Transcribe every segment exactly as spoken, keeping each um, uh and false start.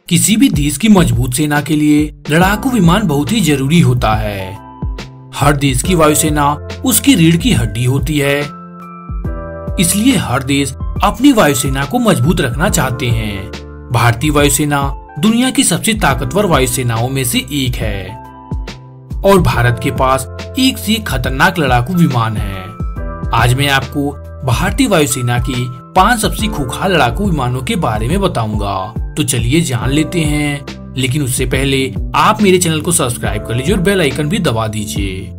किसी भी देश की मजबूत सेना के लिए लड़ाकू विमान बहुत ही जरूरी होता है। हर देश की वायुसेना उसकी रीढ़ की हड्डी होती है, इसलिए हर देश अपनी वायुसेना को मजबूत रखना चाहते हैं। भारतीय वायुसेना दुनिया की सबसे ताकतवर वायुसेनाओं में से एक है और भारत के पास एक से एक खतरनाक लड़ाकू विमान है। आज मैं आपको भारतीय वायुसेना की पांच सबसे खूंखार लड़ाकू विमानों के बारे में बताऊंगा, तो चलिए जान लेते हैं। लेकिन उससे पहले आप मेरे चैनल को सब्सक्राइब कर लीजिए और बेल आइकन भी दबा दीजिए।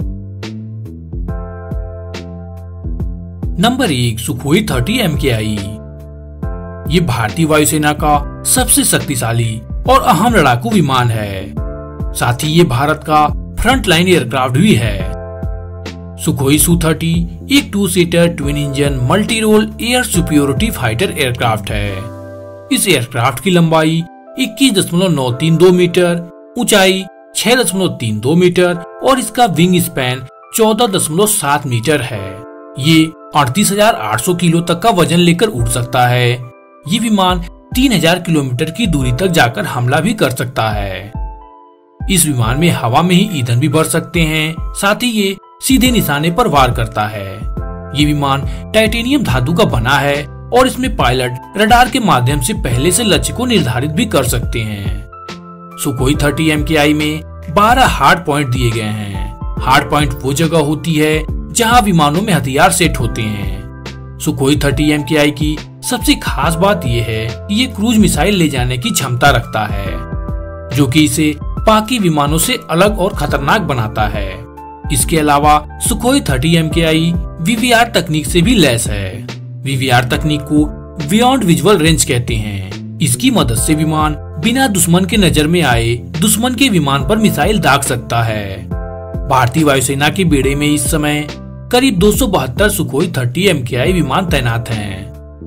नंबर एक, सुखोई थर्टी एम के आई। ये भारतीय वायुसेना का सबसे शक्तिशाली और अहम लड़ाकू विमान है। साथ ही ये भारत का फ्रंट लाइन एयरक्राफ्ट भी है। सुखोई सू थर्टी एक two seater twin engine multi role air superiority fighter aircraft है। इस एयरक्राफ्ट की लंबाई इक्कीस दशमलव नौ तीन दो मीटर, ऊंचाई छह दशमलव तीन दो मीटर और इसका विंग स्पैन चौदह दशमलव सात मीटर है। ये अड़तीस हजार आठ सौ किलो तक का वजन लेकर उड़ सकता है। ये विमान तीन हजार किलोमीटर की दूरी तक जाकर हमला भी कर सकता है। इस विमान में हवा में ही ईंधन भी भर सकते हैं। साथ ही ये सीधे निशाने पर वार करता है। ये विमान टाइटेनियम धातु का बना है और इसमें पायलट रडार के माध्यम से पहले से लक्ष्य को निर्धारित भी कर सकते हैं। सुखोई थर्टी एम के आई में बारह हार्ड पॉइंट दिए गए हैं। हार्ड पॉइंट वो जगह होती है जहां विमानों में हथियार सेट होते हैं। सुखोई थर्टी एम के आई की सबसे खास बात यह है कि ये क्रूज मिसाइल ले जाने की क्षमता रखता है, जो कि इसे बाकी विमानों से अलग और खतरनाक बनाता है। इसके अलावा सुखोई थर्टी एम के आई वी वी आर तकनीक से भी लैस है। वी वी आर तकनीक को बियॉन्ड विजुअल रेंज कहते हैं। इसकी मदद से विमान बिना दुश्मन के नजर में आए दुश्मन के विमान पर मिसाइल दाग सकता है। भारतीय वायुसेना के बेड़े में इस समय करीब दो सौ बहत्तर सुखोई थर्टी एम के आई विमान तैनात हैं।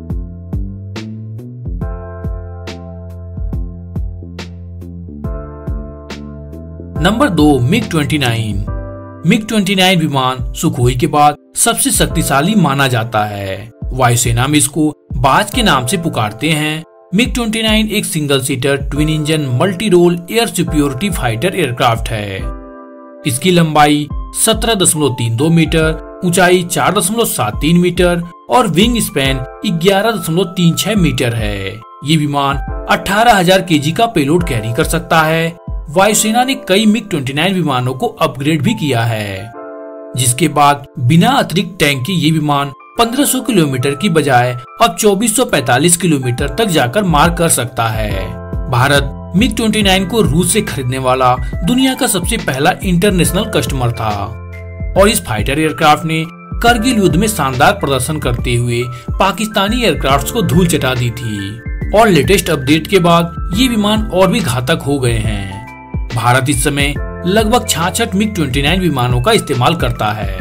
नंबर दो, MiG twenty nine. MiG twenty nine विमान सुखोई के बाद सबसे शक्तिशाली माना जाता है। वायुसेना में इसको बाज के नाम से पुकारते हैं। मिग ट्वेंटी नाइन एक single seater twin engine multi role air superiority fighter aircraft है। इसकी लंबाई सत्रह दशमलव तीन दो मीटर, ऊंचाई चार दशमलव सात तीन मीटर और विंग स्पैन ग्यारह दशमलव तीन छह मीटर है। ये विमान अठारह हजार केजी का पेलोड कैरी कर सकता है। वायुसेना ने कई मिग ट्वेंटी नाइन विमानों को अपग्रेड भी किया है, जिसके बाद बिना अतिरिक्त टैंक के ये विमान पंद्रह सौ किलोमीटर की बजाय अब चौबीस सौ पैंतालीस किलोमीटर तक जाकर मार कर सकता है। भारत मिग ट्वेंटी नाइन को रूस से खरीदने वाला दुनिया का सबसे पहला इंटरनेशनल कस्टमर था और इस फाइटर एयरक्राफ्ट ने करगिल युद्ध में शानदार प्रदर्शन करते हुए पाकिस्तानी एयरक्राफ्ट्स को धूल चटा दी थी और लेटेस्ट अपडेट के बाद ये विमान और भी घातक हो गए हैं। भारत इस समय लगभग छियासठ मिग ट्वेंटी नाइन विमानों का इस्तेमाल करता है।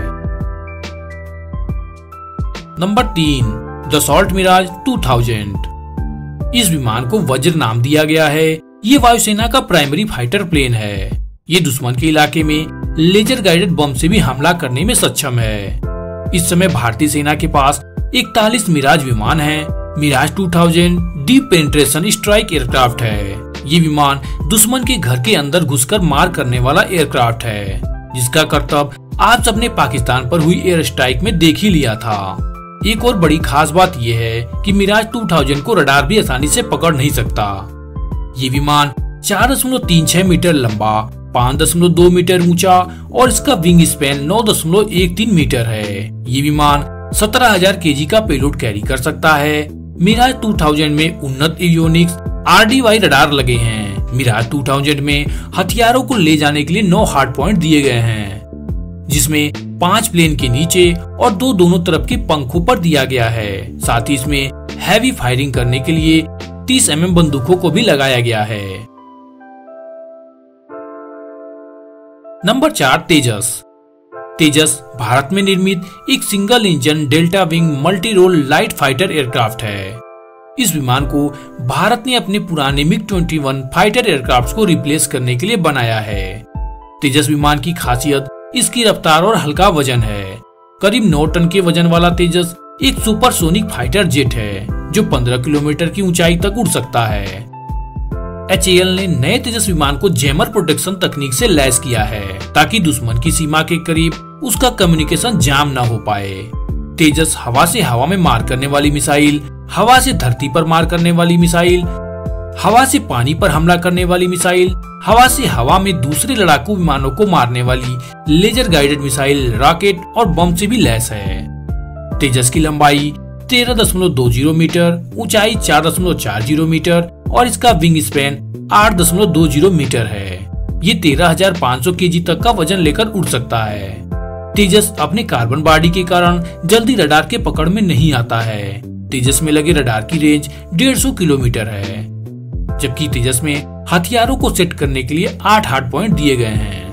नंबर तीन, दसॉल्ट मिराज टू थाउजेंड। इस विमान को वज्र नाम दिया गया है। ये वायुसेना का प्राइमरी फाइटर प्लेन है। ये दुश्मन के इलाके में लेजर गाइडेड बम से भी हमला करने में सक्षम है। इस समय भारतीय सेना के पास इकतालीस मिराज विमान है। Mirage two thousand deep penetration strike aircraft है। ये विमान दुश्मन के घर के अंदर घुसकर मार करने वाला एयरक्राफ्ट है, जिसका करतब आप सबने पाकिस्तान पर हुई एयर स्ट्राइक में देख ही लिया था। एक और बड़ी खास बात यह है कि मिराज टू थाउजेंड को रडार भी आसानी से पकड़ नहीं सकता। ये विमान चार दशमलव तीन छह मीटर लंबा, पाँच दशमलव दो मीटर ऊंचा और इसका विंग स्पैन नौ दशमलव एक तीन मीटर है। ये विमान सत्रह हजार केजी का पेलोड कैरी कर सकता है। मिराज टू थाउजेंड में उन्नत avionics R D Y radar लगे हैं। मिराज टू थाउजेंड में हथियारों को ले जाने के लिए नौ हार्ड पॉइंट दिए गए हैं, जिसमें पांच प्लेन के नीचे और दो दोनों तरफ के पंखों पर दिया गया है। साथ ही इसमें हैवी फायरिंग करने के लिए तीस एम एम बंदूकों को भी लगाया गया है। नंबर चार, तेजस। तेजस भारत में निर्मित एक single engine delta wing multi role light fighter aircraft है। इस विमान को भारत ने अपने पुराने MiG twenty one fighter aircraft को रिप्लेस करने के लिए बनाया है। तेजस विमान की खासियत इसकी रफ्तार और हल्का वजन है। करीब नौ टन के वजन वाला तेजस एक सुपरसोनिक फाइटर जेट है जो पंद्रह किलोमीटर की ऊंचाई तक उड़ सकता है। एच ए एल ने नए तेजस विमान को जैमर प्रोटेक्शन तकनीक से लैस किया है ताकि दुश्मन की सीमा के करीब उसका कम्युनिकेशन जाम न हो पाए। तेजस हवा से हवा में मार करने वाली मिसाइल, हवा से धरती पर मार करने वाली मिसाइल, हवा से पानी पर हमला करने वाली मिसाइल, हवा से हवा में दूसरे लड़ाकू विमानों को मारने वाली लेजर गाइडेड मिसाइल, रॉकेट और बम से भी लैस है। तेजस की लंबाई तेरह दशमलव दो जीरो मीटर, ऊंचाई चार दशमलव चार जीरो मीटर और इसका विंग स्पैन आठ दशमलव दो जीरो मीटर है। ये तेरह हजार पाँच सौ केजी तक का वजन लेकर उड़ सकता है। तेजस अपने कार्बन बॉडी के कारण जल्दी रडार के पकड़ में नहीं आता है। तेजस में लगे रडार की रेंज डेढ़ सौ किलोमीटर है, जबकि तेजस में हथियारों को सेट करने के लिए आठ हार्ड पॉइंट दिए गए हैं।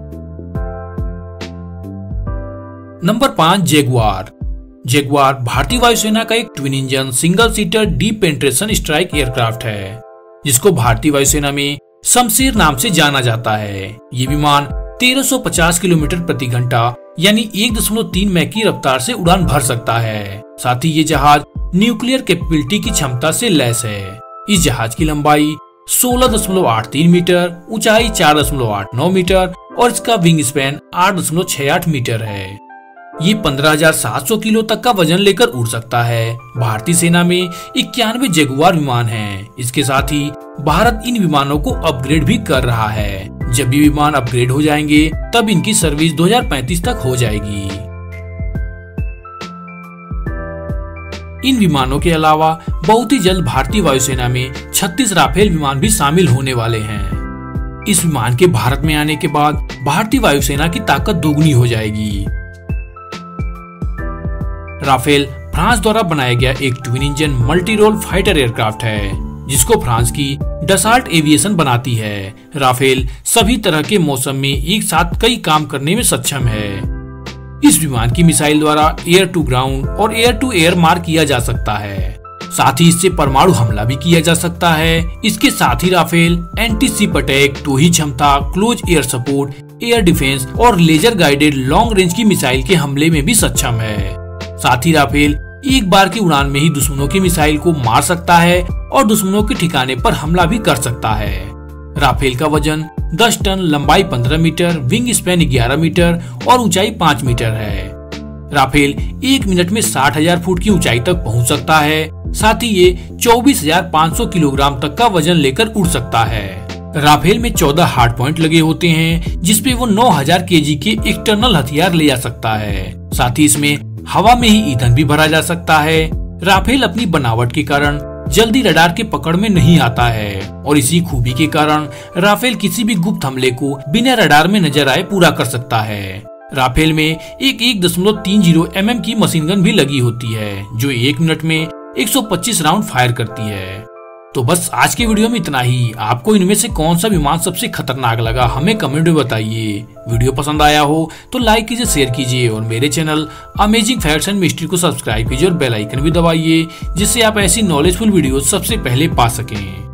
नंबर पाँच, जैगुआर। जैगुआर भारतीय वायुसेना का एक twin engine single seater deep penetration strike aircraft है, जिसको भारतीय वायुसेना में शमशेर नाम से जाना जाता है। ये विमान तेरह सौ पचास किलोमीटर प्रति घंटा यानी एक दशमलव तीन मैक की रफ्तार से उड़ान भर सकता है। साथ ही ये जहाज न्यूक्लियर कैपेबिलिटी की क्षमता से लैस है। इस जहाज की लंबाई सोलह दशमलव आठ तीन मीटर, ऊंचाई चार दशमलव आठ नौ मीटर और इसका विंग स्पैन आठ दशमलव छह आठ मीटर है। ये पंद्रह हजार सात सौ किलो तक का वजन लेकर उड़ सकता है। भारतीय सेना में इक्यानवे जैगुआर विमान हैं। इसके साथ ही भारत इन विमानों को अपग्रेड भी कर रहा है। जब ये विमान अपग्रेड हो जाएंगे तब इनकी सर्विस दो हजार पैंतीस तक हो जाएगी। इन विमानों के अलावा बहुत ही जल्द भारतीय वायुसेना में छत्तीस राफेल विमान भी शामिल होने वाले हैं। इस विमान के भारत में आने के बाद भारतीय वायुसेना की ताकत दोगुनी हो जाएगी। राफेल फ्रांस द्वारा बनाया गया एक twin engine multi role fighter aircraft है, जिसको फ्रांस की डसाल्ट एविएशन बनाती है। राफेल सभी तरह के मौसम में एक साथ कई काम करने में सक्षम है। इस विमान की मिसाइल द्वारा एयर टू ग्राउंड और एयर टू एयर मार किया जा सकता है। साथ ही इससे परमाणु हमला भी किया जा सकता है। इसके साथ ही राफेल एंटी शिप अटैक, टोही क्षमता, close air support, air defence और लेजर गाइडेड लॉन्ग रेंज की मिसाइल के हमले में भी सक्षम है। साथ ही राफेल एक बार की उड़ान में ही दुश्मनों की मिसाइल को मार सकता है और दुश्मनों के ठिकाने पर हमला भी कर सकता है। राफेल का वजन दस टन, लंबाई पंद्रह मीटर, विंग स्पैन ग्यारह मीटर और ऊंचाई पाँच मीटर है। राफेल एक मिनट में साठ हजार फुट की ऊंचाई तक पहुंच सकता है। साथ ही ये चौबीस हजार पाँच सौ किलोग्राम तक का वजन लेकर उड़ सकता है। राफेल में चौदह हार्ड पॉइंट लगे होते हैं, जिसपे वो नौ हजार केजी के एक्सटर्नल हथियार ले जा सकता है। साथ ही इसमें हवा में ही ईंधन भी भरा जा सकता है। राफेल अपनी बनावट के कारण जल्दी रडार के पकड़ में नहीं आता है और इसी खूबी के कारण राफेल किसी भी गुप्त हमले को बिना रडार में नजर आए पूरा कर सकता है। राफेल में एक एक दशमलव तीन जीरो एम एम की मशीन गन भी लगी होती है, जो एक मिनट में एक सौ पच्चीस राउंड फायर करती है। तो बस आज के वीडियो में इतना ही। आपको इनमें से कौन सा विमान सबसे खतरनाक लगा हमें कमेंट में बताइए। वीडियो पसंद आया हो तो लाइक कीजिए, शेयर कीजिए और मेरे channel amazing facts and mystery को सब्सक्राइब कीजिए और बेल आइकन भी दबाइए, जिससे आप ऐसी नॉलेजफुल वीडियो सबसे पहले पा सकें।